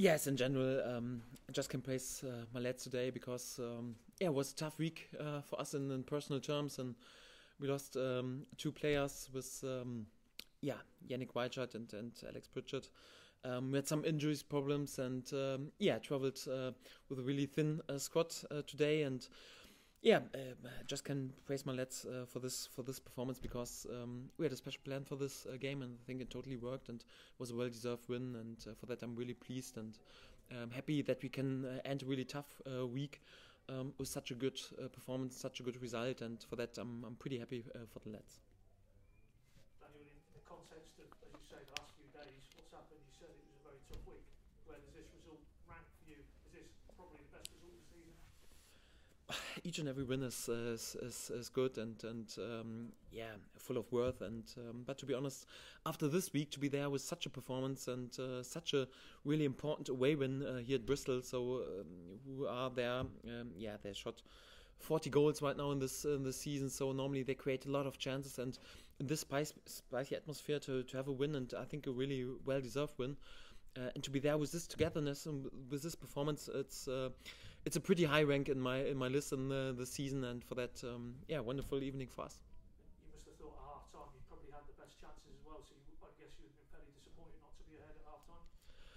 Yes, in general, I just can praise my lads today because yeah, it was a tough week for us in personal terms, and we lost two players with yeah, Yannick Weichert and Alex Pritchard. We had some injuries problems, and yeah, traveled with a really thin squad today, and yeah, just can praise my lads for this performance because we had a special plan for this game, and I think it totally worked and was a well-deserved win. And for that, I'm really pleased and happy that we can end a really tough week with such a good performance, such a good result. And for that, I'm pretty happy for the lads. Daniel, in the context of, as you say, the last few days, what's happened? You said it was a very tough week. Where does this result rank for you? Is this probably the best result of the season? Each and every win is good and yeah, full of worth. And but to be honest, after this week, to be there with such a performance and such a really important away win here at Bristol, so who are there? Yeah, they shot 40 goals right now in this season. So normally they create a lot of chances, and in this spicy atmosphere to have a win, and I think a really well deserved win. And to be there with this togetherness and with this performance, it's a pretty high rank in my list in the season, and for that, yeah, wonderful evening for us. You must have thought at half time you probably had the best chances as well, so I guess you would have been fairly disappointed not to be ahead at half time.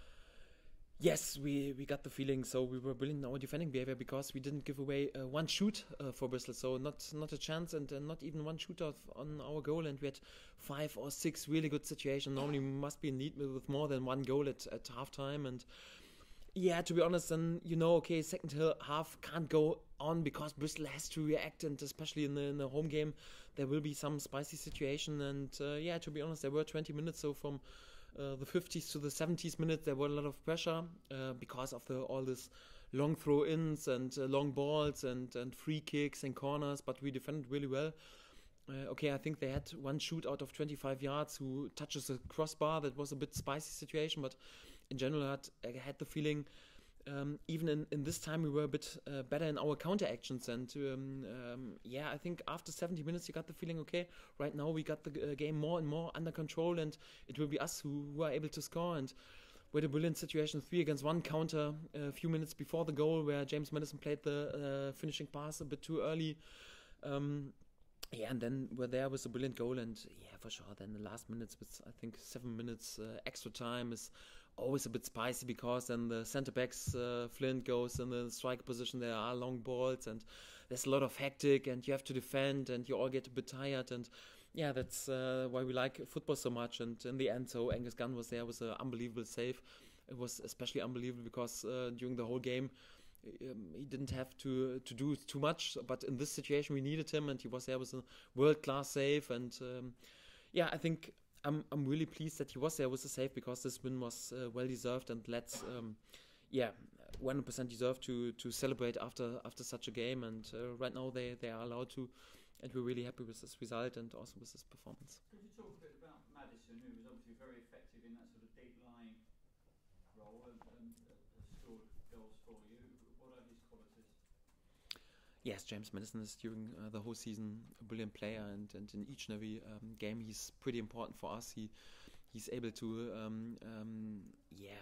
Yes, we got the feeling. So we were brilliant in our defending behavior because we didn't give away one shoot for Bristol. So not a chance, and not even one shoot on our goal. And we had 5 or 6 really good situations. Normally we must be in need with more than one goal at halftime. And yeah, to be honest, then okay, second half can't go on because Bristol has to react, and especially in the home game, there will be some spicy situation. And yeah, to be honest, there were 20 minutes. So from the 50s to the 70s minutes, there were a lot of pressure because of all this long throw-ins and long balls and free kicks and corners, but we defended really well. Okay, I think they had one shoot out of 25 yards who touches the crossbar. That was a bit spicy situation, but in general, I had the feeling even in this time we were a bit better in our counter actions, and yeah, I think after 70 minutes you got the feeling, okay, right now we got the game more and more under control, and it will be us who are able to score. And we had a brilliant situation, 3 against 1 counter a few minutes before the goal, where James Madison played the finishing pass a bit too early. Yeah, and then we're there with a brilliant goal, and yeah, for sure, then the last minutes with, I think, 7 minutes extra time is always a bit spicy because then the centre backs, Flint goes in the striker position, there are long balls, and there's a lot of hectic, and you have to defend, and you all get a bit tired, and yeah, that's why we like football so much. And in the end, so Angus Gunn was there with an unbelievable save. It was especially unbelievable because during the whole game, he didn't have to do too much, but in this situation we needed him, and he was there with a world-class save. And yeah, I think I'm really pleased that he was there with the save because this win was well deserved, and let's yeah, 100% deserve to celebrate after such a game. And right now they are allowed to, and we're really happy with this result and also with this performance. Could you talk a bit about Madison, who was obviously very effective in that sort of deep lying role and scored goals for you? What are his qualities? Yes, James Madison is during the whole season a brilliant player, and in each and every game he's pretty important for us. He's able to yeah,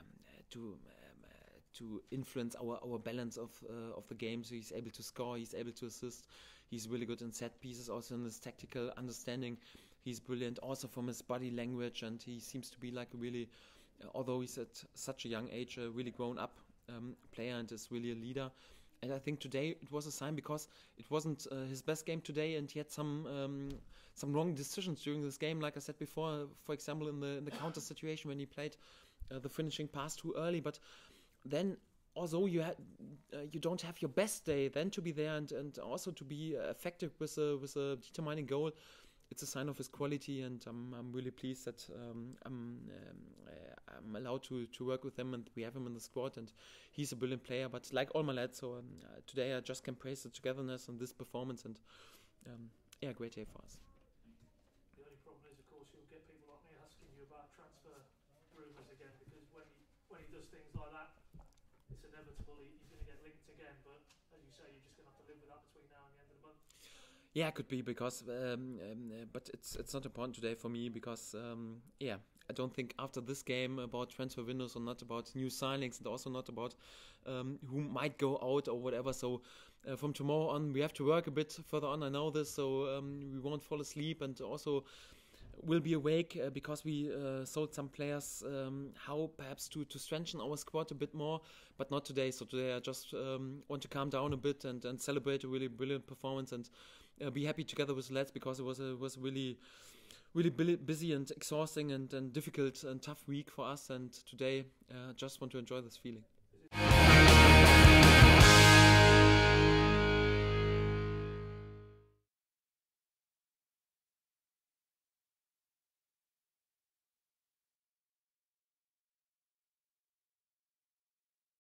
to influence our balance of the game. So he's able to score, he's able to assist. He's really good in set pieces, also in his tactical understanding. He's brilliant also from his body language, and he seems to be like a really, although he's at such a young age, a really grown up player, and is really a leader. And I think today it was a sign because it wasn't his best game today, and he had some wrong decisions during this game. Like I said before, for example, in the counter situation when he played the finishing pass too early. But then, although you don't have your best day, then to be there and also to be effective with a determining goal, it's a sign of his quality. And I'm really pleased that I'm allowed to work with him, and we have him in the squad, and he's a brilliant player. But like all my lads, so today I just can praise the togetherness and this performance, and yeah, great day for us. The only problem is, of course, you'll get people like me asking you about transfer rumours again, because when he does things like that, it's inevitable he's going to get linked again. But as you say, you're just going to have to live with that between now and the end of the month. Yeah, it could be because, but it's not important today for me because, yeah, I don't think after this game about transfer windows or not about new signings and also not about who might go out or whatever. So from tomorrow on, we have to work a bit further on. I know this, so we won't fall asleep and also will be awake because we sold some players how perhaps to strengthen our squad a bit more, but not today. So today I just want to calm down a bit and celebrate a really brilliant performance and be happy together with the lads, because it was really busy and exhausting and difficult and tough week for us, and today just want to enjoy this feeling.